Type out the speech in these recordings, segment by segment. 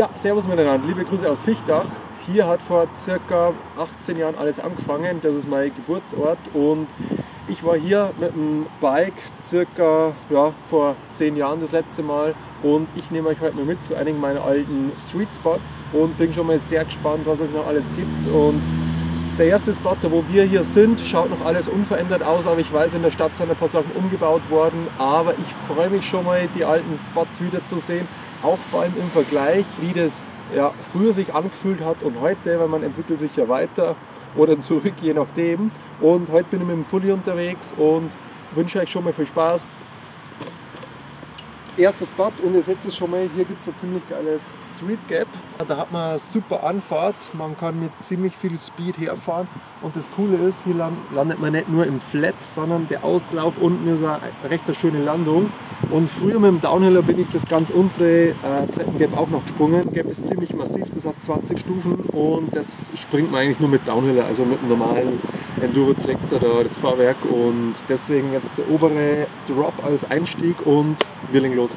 Ja, servus miteinander, liebe Grüße aus Fichtach. Hier hat vor circa 18 Jahren alles angefangen, das ist mein Geburtsort und ich war hier mit dem Bike circa vor 10 Jahren das letzte Mal und ich nehme euch heute mal mit zu einigen meiner alten Street Spots und bin schon mal sehr gespannt, was es noch alles gibt. Und der erste Spot, wo wir hier sind, schaut noch alles unverändert aus, aber ich weiß, in der Stadt sind ein paar Sachen umgebaut worden, aber ich freue mich schon mal, die alten Spots wiederzusehen, auch vor allem im Vergleich, wie das früher sich angefühlt hat und heute, weil man entwickelt sich ja weiter oder zurück, je nachdem. Und heute bin ich mit dem Fully unterwegs und wünsche euch schon mal viel Spaß. Erster Spot und ihr seht es schon mal, hier gibt es ein ziemlich geiles Street Gap. Da hat man eine super Anfahrt, man kann mit ziemlich viel Speed herfahren und das Coole ist, hier landet man nicht nur im Flat, sondern der Auslauf unten ist eine recht schöne Landung. Und früher mit dem Downhiller bin ich das ganz untere Treppengap auch noch gesprungen. Das Gap ist ziemlich massiv, das hat 20 Stufen und das springt man eigentlich nur mit Downhiller, also mit einem normalen Enduro 6er oder das Fahrwerk. Und deswegen jetzt der obere Drop als Einstieg und wir legen los.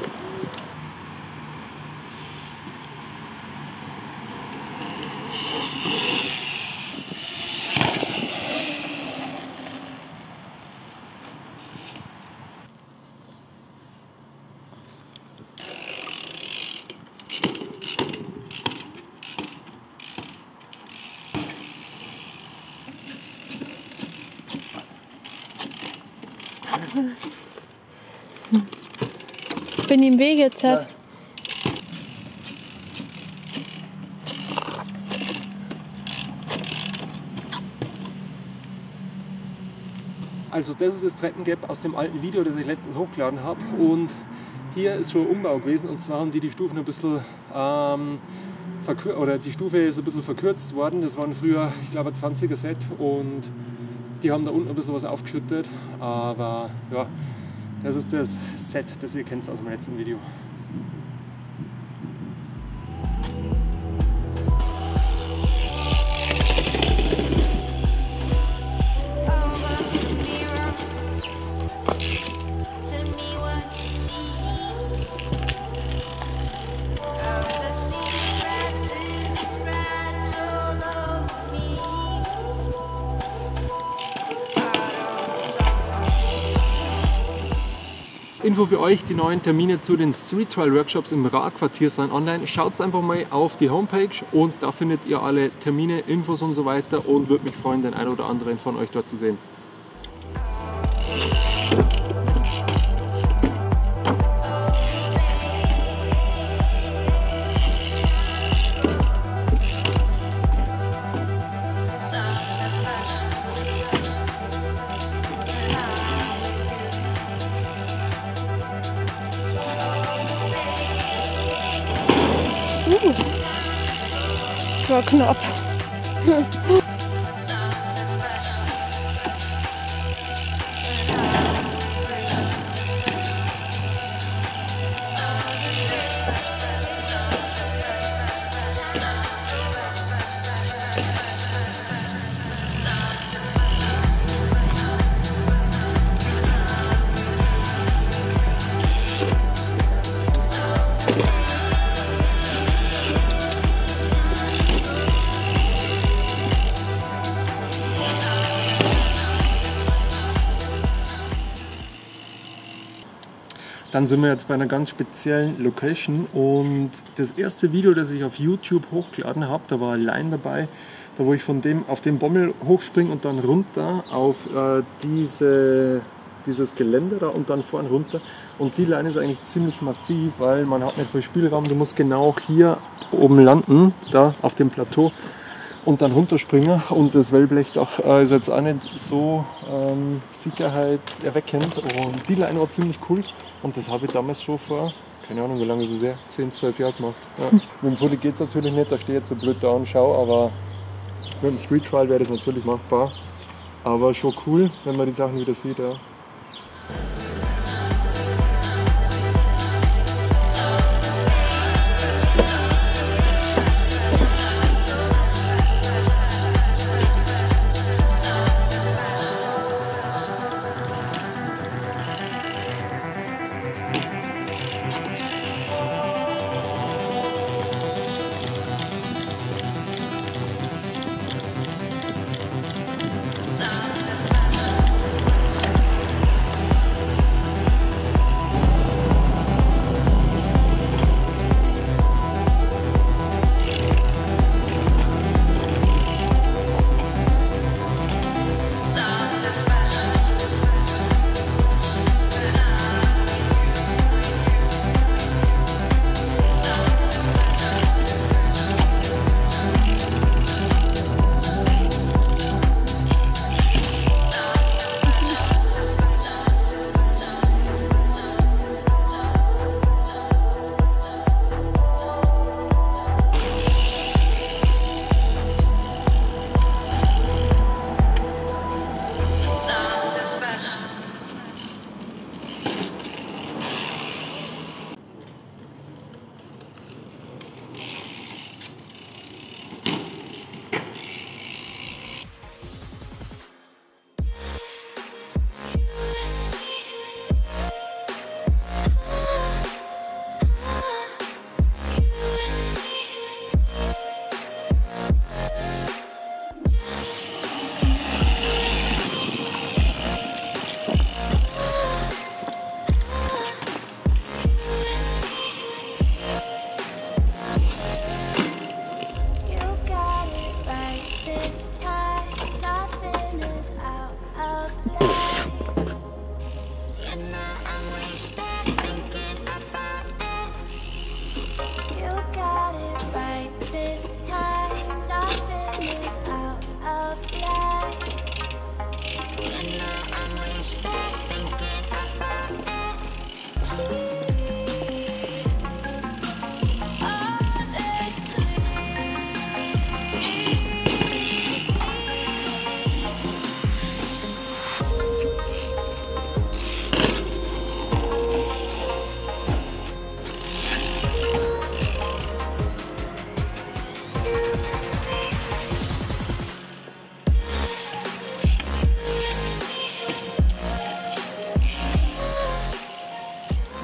Ich bin im Weg jetzt. Ja. Also das ist das Treppengap aus dem alten Video, das ich letztens hochgeladen habe. Und hier ist schon ein Umbau gewesen. Und zwar haben die Stufen ein bisschen die Stufe ist ein bisschen verkürzt worden. Das waren früher, ich glaube, ein 20er Set und die haben da unten ein bisschen was aufgeschüttet. Aber ja, das ist das Set, das ihr kennt aus dem letzten Video. Info für euch, die neuen Termine zu den Street Trial Workshops im Radquartier sind online. Schaut einfach mal auf die Homepage und da findet ihr alle Termine, Infos und so weiter und würde mich freuen, den einen oder anderen von euch dort zu sehen. Das war knapp. Dann sind wir jetzt bei einer ganz speziellen Location und das erste Video, das ich auf YouTube hochgeladen habe, da war allein dabei, da wo ich auf den Bommel hochspringe und dann runter auf dieses Geländer da und dann vorne runter. Und die Leine ist eigentlich ziemlich massiv, weil man hat nicht viel Spielraum, du musst genau hier oben landen, da auf dem Plateau und dann runterspringen. Und das Wellblechdach ist jetzt auch nicht so sicherheitserweckend und die Leine war ziemlich cool. Und das habe ich damals schon vor, keine Ahnung wie lange ist es her, 10, 12 Jahre gemacht. Ja. Mit dem Fully geht es natürlich nicht, da stehe ich jetzt so blöd da und schaue, aber mit dem Street Trial wäre das natürlich machbar. Aber schon cool, wenn man die Sachen wieder sieht. Ja.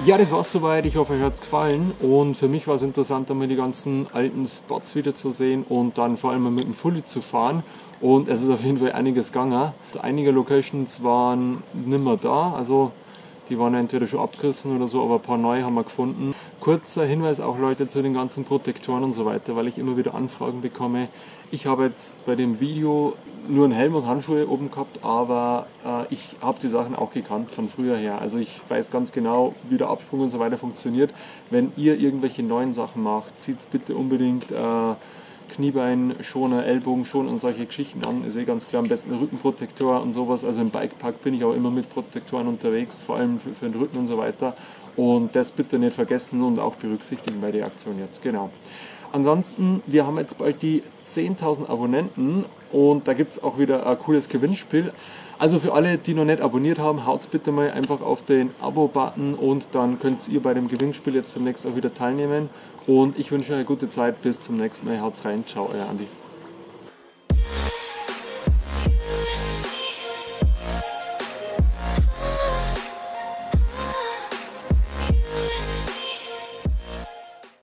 Ja, das war's soweit. Ich hoffe, euch hat's gefallen. Und für mich war es interessant, einmal die ganzen alten Spots wieder zu sehen und dann vor allem mal mit dem Fully zu fahren. Und es ist auf jeden Fall einiges gegangen. Einige Locations waren nimmer da, also die waren entweder schon abgerissen oder so, aber ein paar neue haben wir gefunden. Kurzer Hinweis auch, Leute, zu den ganzen Protektoren und so weiter, weil ich immer wieder Anfragen bekomme. Ich habe jetzt bei dem Video nur einen Helm und Handschuhe oben gehabt, aber ich habe die Sachen auch gekannt von früher her. Also ich weiß ganz genau, wie der Absprung und so weiter funktioniert. Wenn ihr irgendwelche neuen Sachen macht, zieht bitte unbedingt Kniebeinschoner, Ellbogenschoner und solche Geschichten an. Ist eh ganz klar, am besten Rückenprotektor und sowas. Also im Bikepark bin ich auch immer mit Protektoren unterwegs, vor allem für den Rücken und so weiter. Und das bitte nicht vergessen und auch berücksichtigen bei der Aktion jetzt. Genau. Ansonsten, wir haben jetzt bald die 10.000 Abonnenten und da gibt es auch wieder ein cooles Gewinnspiel. Also für alle, die noch nicht abonniert haben, haut bitte mal einfach auf den Abo-Button und dann könnt ihr bei dem Gewinnspiel jetzt demnächst auch wieder teilnehmen. Und ich wünsche euch eine gute Zeit. Bis zum nächsten Mal. Haut's rein. Ciao, euer Andi.